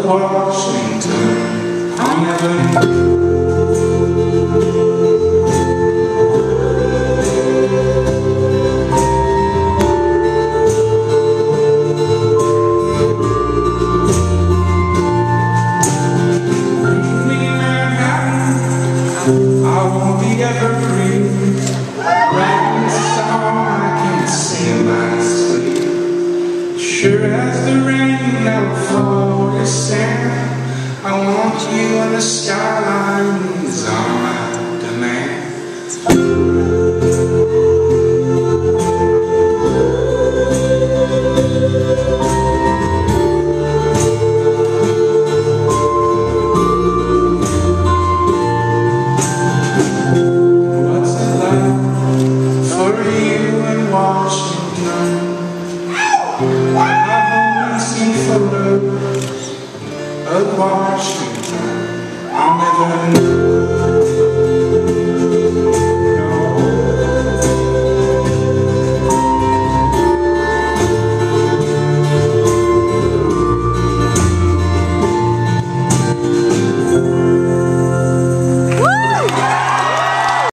Washington, I'll never I won't be ever free. Writing a song I can't sing in my sleep. Sure as the rain that'll fall to sand, I want you on the skylines on my